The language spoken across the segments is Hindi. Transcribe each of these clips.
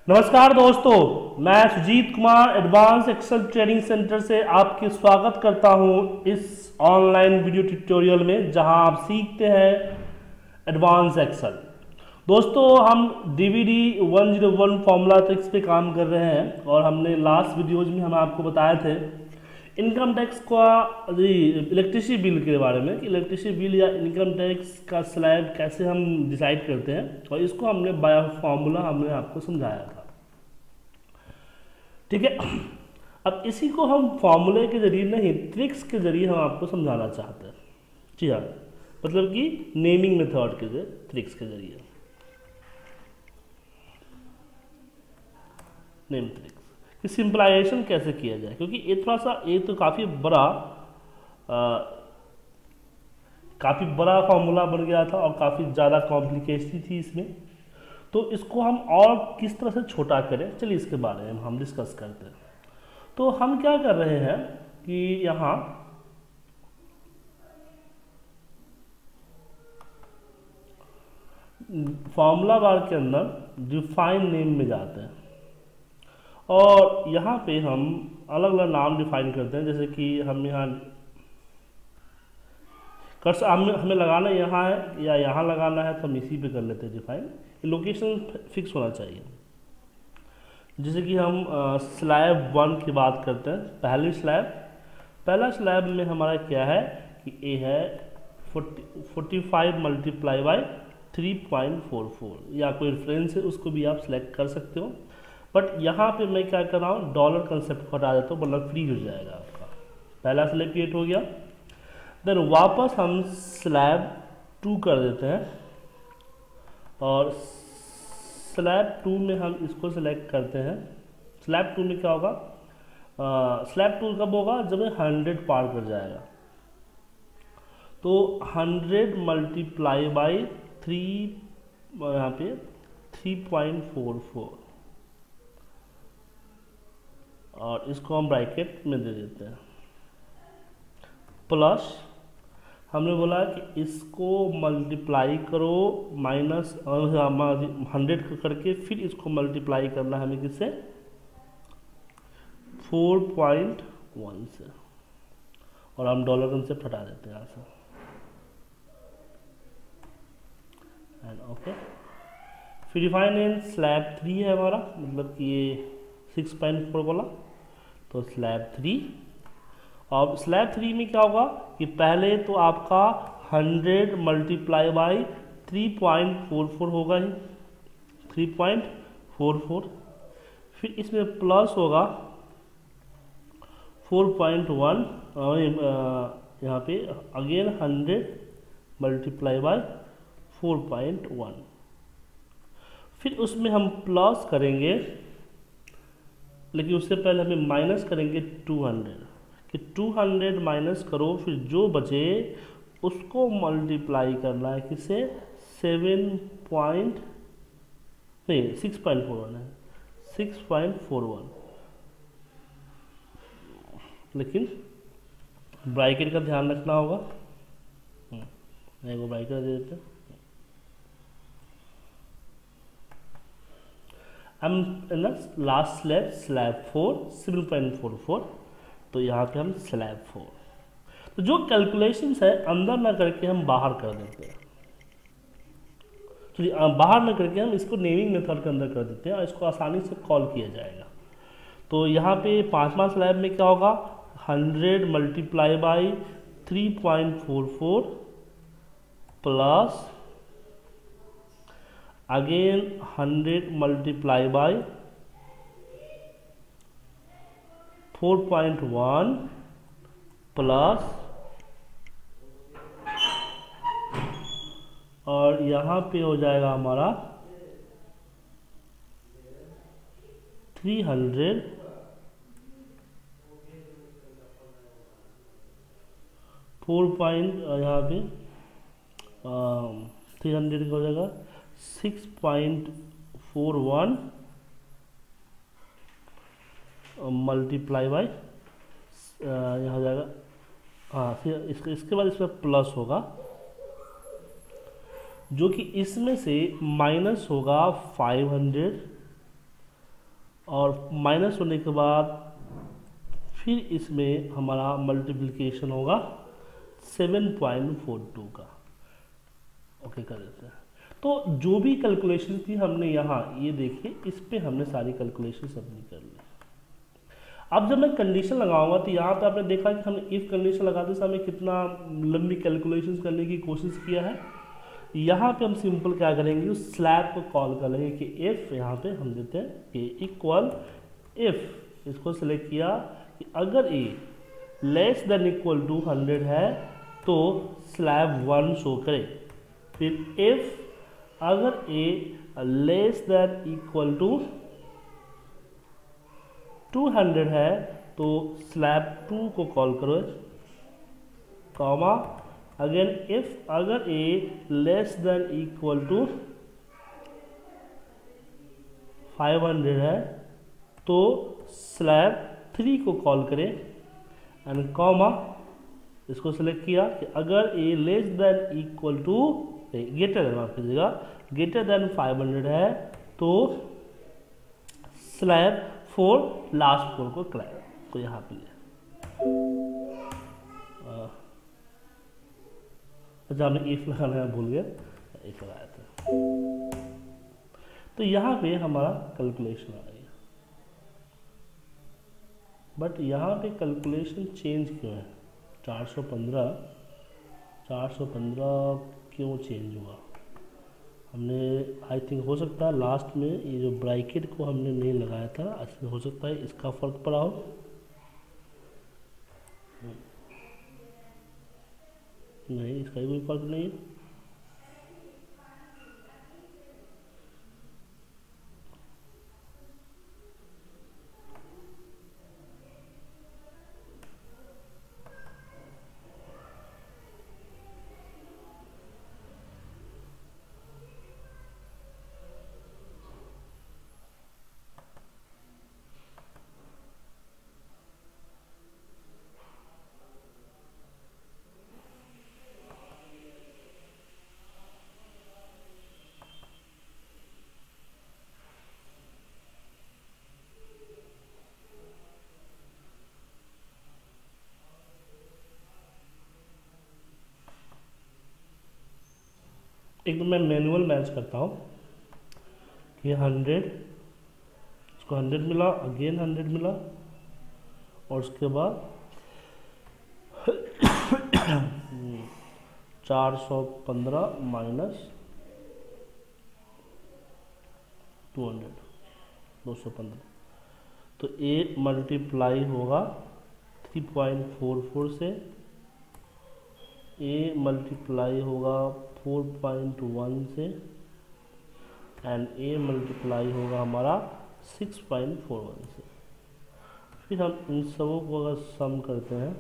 नमस्कार दोस्तों, मैं Sujit Kumar advance Excel training centre से आपकी स्वागत करता हूं इस ऑनलाइन वीडियो ट्यूटोरियल में, जहां आप सीखते हैं एडवांस एक्सेल। दोस्तों, हम डीवीडी 101 फॉर्मूला ट्रिक्स पे काम कर रहे हैं और हमने लास्ट वीडियोज में हम आपको बताए थे इनकम टैक्स का इलेक्ट्रिसिटी बिल के बारे में कि इलेक्ट्रिसिटी बिल या इनकम टैक्स का स्लैब कैसे हम डिसाइड करते हैं, और इसको हमने बाय फॉर्मूला हमने आपको समझाया था। ठीक है, अब इसी को हम फॉर्मूले के जरिए नहीं, ट्रिक्स के जरिए हम आपको समझाना चाहते हैं। जी हाँ, मतलब कि नेमिंग मेथड के जरिए, ट्रिक्स के जरिए नेम ट्रिक्स कि सिंपलाइजेशन कैसे किया जाए, क्योंकि ये थोड़ा सा, ये तो काफ़ी बड़ा फॉर्मूला बन गया था और काफ़ी ज़्यादा कॉम्प्लिकेशन थी इसमें। तो इसको हम और किस तरह से छोटा करें, चलिए इसके बारे में हम डिस्कस करते हैं। तो हम क्या कर रहे हैं कि यहाँ फॉर्मूला बार के अंदर डिफाइन नेम में जाते हैं और यहाँ पे हम अलग अलग नाम डिफाइन करते हैं। जैसे कि हम यहाँ हमें लगाना यहाँ है या यहाँ लगाना है, तो हम इसी पे कर लेते हैं डिफाइन। लोकेशन फिक्स होना चाहिए। जैसे कि हम स्लैब 1 की बात करते हैं। पहला स्लैब में हमारा क्या है कि ए है 45 मल्टीप्लाई बाई 3.44, या कोई रेफरेंस है उसको भी आप सेलेक्ट कर सकते हो। बट यहाँ पे मैं क्या कर रहा हूँ, डॉलर कंसेप्ट को हटा देता हूँ, मतलब फ्री हो जाएगा आपका। पहला स्लैब क्रिएट हो गया। देन वापस हम स्लैब 2 कर देते हैं और स्लैब 2 में हम इसको सेलेक्ट करते हैं। स्लैब 2 में क्या होगा, स्लैब 2 कब होगा, जब 100 पार कर जाएगा। तो 100 मल्टीप्लाई बाई 3, यहाँ पे 3.44, और इसको हम ब्रैकेट में दे देते हैं। प्लस हमने बोला कि इसको मल्टीप्लाई करो माइनस 100 करके, फिर इसको मल्टीप्लाई करना है हमें किससे, 4.1 से, और हम डॉलर कंसेप्ट हटा देते हैं यहाँ से। एंड ओके, फिर डिफाइन इन स्लैब 3 है हमारा, मतलब कि ये 6.4 बोला, तो स्लैब 3। और स्लैब 3 में क्या होगा कि पहले तो आपका 100 मल्टीप्लाई बाई 3.44 होगा ही, 3.44। फिर इसमें प्लस होगा 4.1, और यहाँ पे अगेन 100 मल्टीप्लाई बाई 4.1। फिर उसमें हम प्लस करेंगे, लेकिन उससे पहले हमें माइनस करेंगे 200, कि 200 माइनस करो, फिर जो बचे उसको मल्टीप्लाई करना है किससे, 6.41 है, 6.41। लेकिन ब्रैकेट का ध्यान रखना होगा। एक ब्रैकेट दे देते हैं। हम लास्ट स्लैब 4 7.44, तो यहाँ पे हम स्लैब 4, तो जो कैलकुलेशंस है अंदर ना करके हम बाहर कर देते हैं। तो बाहर ना करके हम इसको नेमिंग मेथड के अंदर कर देते हैं और इसको आसानी से कॉल किया जाएगा। तो यहाँ पे 5वां स्लैब में क्या होगा, 100 multiply by 3.44 plus again 100 multiply by 4.1 plus, और यहाँ पे हो जाएगा हमारा 300 यहाँ पे 300 का हो जाएगा 6.41 मल्टीप्लाई बाई, यहाँ हो जाएगा, हाँ, फिर इसके बाद इसमें प्लस होगा, जो कि इसमें से माइनस होगा 500 और माइनस होने के बाद फिर इसमें हमारा मल्टीप्लिकेशन होगा 7.42 का। ओके कर देते हैं। तो जो भी कैलकुलेशन थी हमने यहाँ ये देखिए इस पे हमने सारी कैलकुलेशन सबमिट कर ली। अब जब मैं कंडीशन लगाऊंगा तो यहाँ पे आपने देखा कि हमने इफ कंडीशन लगाते समय कितना लंबी कैलकुलेशन करने की कोशिश किया है। यहाँ पे हम सिंपल क्या करेंगे, उस स्लैब को कॉल कर लेंगे कि इफ, यहाँ पे हम देते हैं कि इक्वल इफ, इसको सिलेक्ट किया कि अगर A less than equal to 100 है तो स्लैब 1 शो करे। फिर इफ अगर A less than equal to 200 है तो स्लैब 2 को कॉल करो, कॉमा अगेन इफ अगर A less than equal to 500 है तो स्लैब 3 को कॉल करें एंड कॉमा इसको सेलेक्ट किया कि अगर A less than equal to greater than, माफ कीजिएगा, ग्रेटर देन 500 है तो स्लैब 4 लास्ट 4 को क्लैब को यहाँ पे ले। अच्छा हमने इफ लगाना भूल गया, इफ लगाया था। तो यहाँ पे हमारा कैलकुलेशन आ गया, बट यहाँ पे कैलकुलेशन चेंज क्यों है? 415 क्यों चेंज हुआ? हमने आई थिंक हो सकता है लास्ट में ये जो ब्रैकेट को हमने नहीं लगाया था, ऐसे हो सकता है इसका फर्क पड़ा हो। नहीं, इसका कोई फर्क नहीं है। एक तो मैं मैनुअल मैच करता हूँ कि 100, इसको 100 मिला, अगेन 100 मिला, और उसके बाद 415 माइनस 200, 215, तो ए मल्टीप्लाई होगा 3.44 से, ए मल्टीप्लाई होगा 4.1 से, एंड ए मल्टीप्लाई होगा हमारा 6.41 से। फिर हम इन सबों को अगर सम करते हैं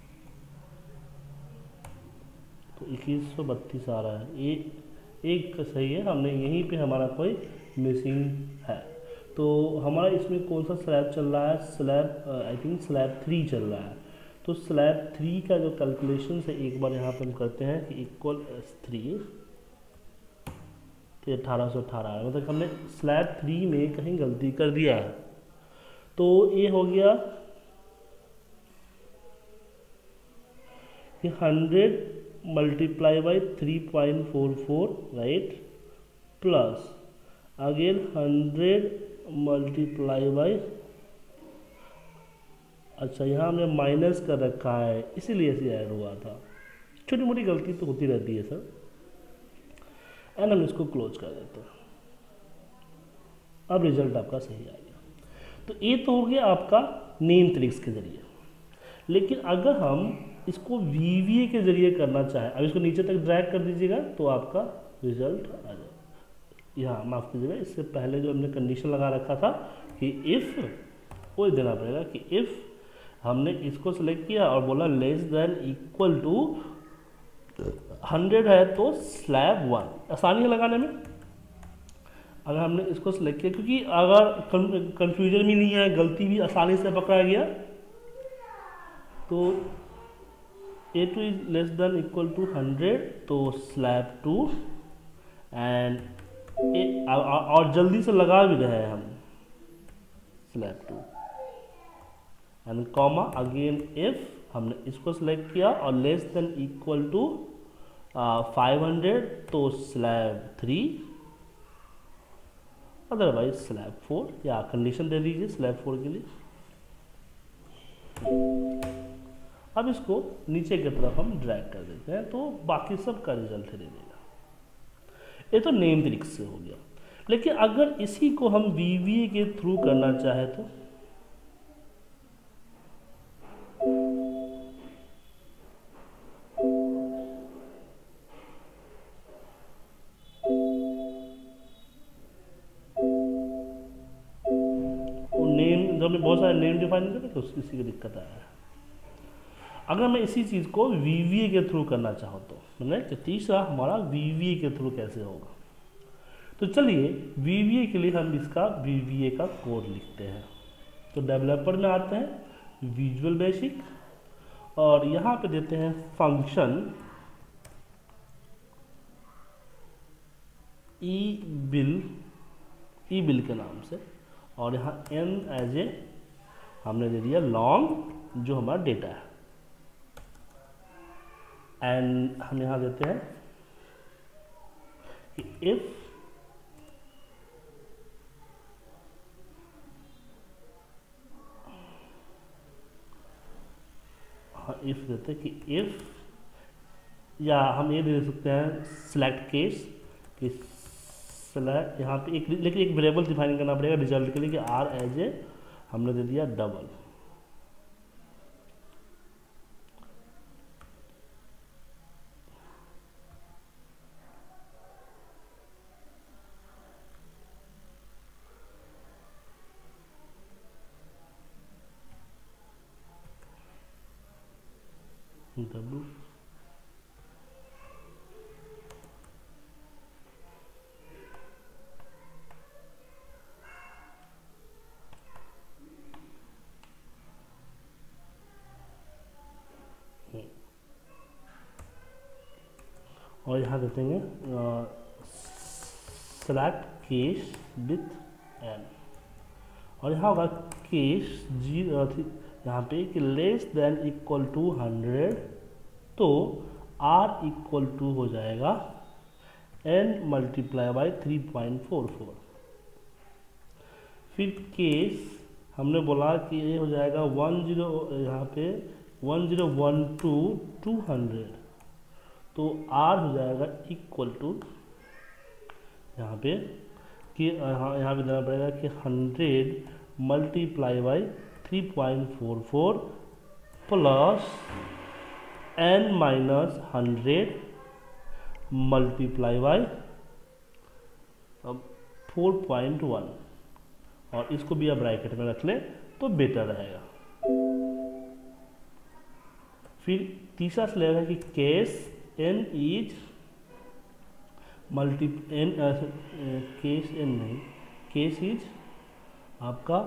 तो 2132 आ रहा है। ये एक सही है, हमने यहीं पे हमारा कोई मिसिंग है। तो हमारा इसमें कौन सा स्लैब चल रहा है? स्लैब आई थिंक स्लैब 3 चल रहा है। तो स्लैब 3 का जो कैलकुलेशन है एक बार यहाँ पे हम करते हैं कि इक्वल 3, तो 1818 है, मतलब हमने स्लैब 3 में कहीं गलती कर दिया है। तो ये हो गया कि 100 multiply by 3.44 right, plus again 100 multiply by, अच्छा यहाँ हमने माइनस कर रखा है इसीलिए ऐसे ऐड हुआ था। छोटी मोटी गलती तो होती रहती है सर, एंड हम इसको क्लोज कर देते हैं। अब रिजल्ट आपका सही आ गया। तो ये तो हो गया आपका नेम ट्रिक्स के जरिए। लेकिन अगर हम इसको वीवीए के जरिए करना चाहें, अब इसको नीचे तक ड्रैग कर दीजिएगा तो आपका रिजल्ट आ जाएगा। यहाँ माफ कीजिएगा, इससे पहले जो हमने कंडीशन लगा रखा था कि इफ़, वो देना पड़ेगा कि इफ़ हमने इसको सिलेक्ट किया और बोला लेस देन इक्वल टू 100 है तो स्लैब 1, आसानी है लगाने में। अगर हमने इसको सिलेक्ट किया, क्योंकि अगर कंफ्यूजन भी नहीं है, गलती भी आसानी से पकड़ा गया, तो A2 is less than equal to 100 तो स्लैब 2, एंड और जल्दी से लगा भी रहे हैं हम, slab 2 and comma again if हमने इसको सिलेक्ट किया और लेस देन इक्वल टू 500 तो स्लैब 3 अदरवाइज स्लैब 4 या कंडीशन दे दीजिए स्लैब 4 के लिए। अब इसको नीचे की तरफ हम ड्रैग कर देते हैं तो बाकी सब का रिजल्ट दे देगा। ये तो नेम ट्रिक से हो गया, लेकिन अगर इसी को हम VBA के थ्रू करना चाहे तो नेम, जब हमने बहुत सारे नेम डिफाइन करे तो इसी की दिक्कत आया है। अगर मैं इसी चीज़ को VBA के थ्रू करना चाहूँ तो मतलब तीसरा हमारा VBA के थ्रू कैसे होगा, तो चलिए VBA के लिए हम इसका VBA का कोड लिखते हैं। तो डेवलपर में आते हैं, विजुअल बेसिक, और यहाँ पे देते हैं फंक्शन ई बिल के नाम से, और यहाँ n एज ए हमने दे दिया लॉन्ग जो हमारा डेटा है, एंड हम यहाँ देते हैं कि इफ देते हैं कि इफ, या हम ये दे सकते हैं सिलेक्ट केस कि सिलेक्ट, यहाँ पे एक लेकिन एक वेरिएबल डिफाइन करना पड़ेगा रिजल्ट के लिए कि r एज ए हमने दे दिया डबल। डब्ल्यू और यहाँ देते हैं सेलेक्ट केस विथ एन, और यहाँ होगा केस जीरो, यहाँ पे कि लेस देन इक्वल टू 100 तो r इक्वल टू हो जाएगा n मल्टीप्लाई बाई 3.44। फिर केस हमने बोला कि ये हो जाएगा 10, यहाँ पे 1012 200 तो r हो जाएगा इक्वल टू, यहाँ पे कि यहाँ पे देना पड़ेगा कि 100 multiply by 3.44 plus n minus 100 multiply by 4.1, और इसको भी आप ब्रैकेट में रख लें तो बेटर रहेगा। फिर तीसरा स्लैब है कि case n is case n नहीं, केस इज आपका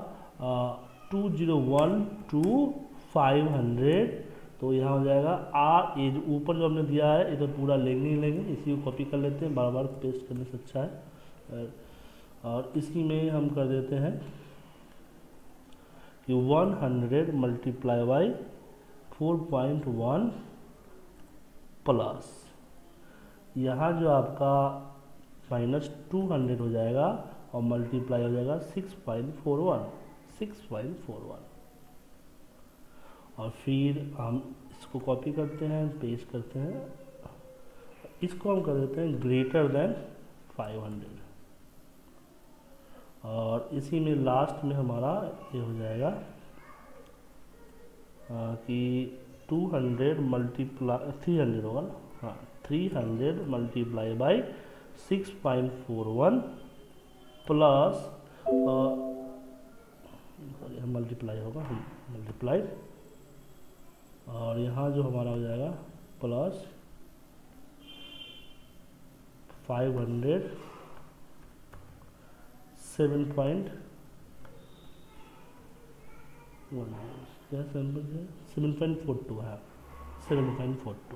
2012 500 तो यहाँ हो जाएगा r, ये जो ऊपर जो हमने दिया है इधर पूरा लेंगे ही लेंगे, इसी को कॉपी कर लेते हैं, बार बार पेस्ट करने से अच्छा है। और इसी में हम कर देते हैं कि 100 मल्टीप्लाई बाई 4.1 प्लस यहाँ जो आपका माइनस 200 हो जाएगा और मल्टीप्लाई हो जाएगा 6.41 और फिर हम इसको कॉपी करते हैं, पेस्ट करते हैं, इसको हम कर देते हैं ग्रेटर देन 500, और इसी में लास्ट में हमारा ये हो जाएगा कि 200 मल्टीप्लाई 300 होगा ना, हाँ 300 मल्टीप्लाई बाई 6.41 प्लस मल्टीप्लाई होगा मल्टीप्लाई, और यहाँ जो हमारा हो जाएगा प्लस 500 7.1 क्या 7.42 है 7.42,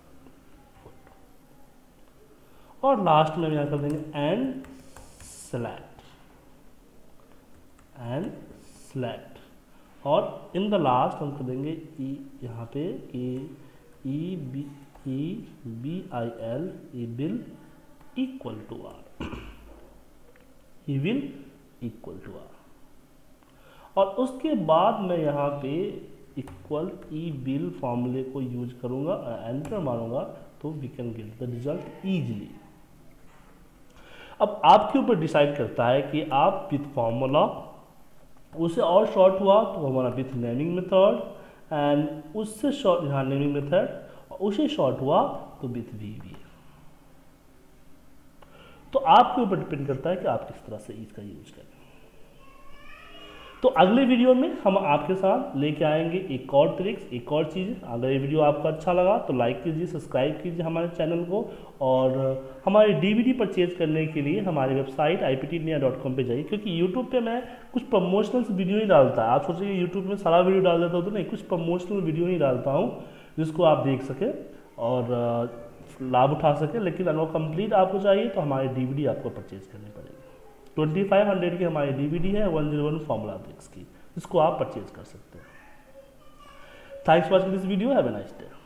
और लास्ट में हम यहाँ कर देंगे एंड select, और इन द लास्ट हम कर देंगे ई, यहाँ पे E B I L, E will equal to R, E will equal to R. और उसके बाद मैं यहाँ पे इक्वल ई विल फॉर्मूले को यूज करूँगा, एंटर मारूंगा, तो we can get the result easily. अब आपके ऊपर डिसाइड करता है कि आप विथ फॉर्मूला, उसे और शॉर्ट हुआ तो हमारा विथ नेमिंग मेथड, एंड उससे शॉर्ट यहाँ नेमिंग मेथड, उसे शॉर्ट हुआ तो विथ वी। तो आपके ऊपर डिपेंड करता है कि आप किस तरह से इसका यूज करें। तो अगले वीडियो में हम आपके साथ लेके आएंगे एक और ट्रिक्स, एक और चीज़। अगर ये वीडियो आपको अच्छा लगा तो लाइक कीजिए, सब्सक्राइब कीजिए हमारे चैनल को, और हमारे डीवीडी परचेज करने के लिए हमारी वेबसाइट iptindia.com पे जाइए, क्योंकि यूट्यूब पे मैं कुछ प्रमोशनल वीडियो ही डालता है। आप सोचिए यूट्यूब में सारा वीडियो डाल देता हूँ, तो नहीं, कुछ प्रमोशनल वीडियो ही डालता हूँ जिसको आप देख सकें और लाभ उठा सके। लेकिन अगर कंप्लीट आपको चाहिए तो हमारी डीवीडी आपको परचेज करनी पड़ेगी। 2500 की हमारी डीवीडी है 101 फॉर्मूला ट्रिक्स की, जिसको आप परचेज कर सकते हैं। Thanks for watching this video, have a nice day.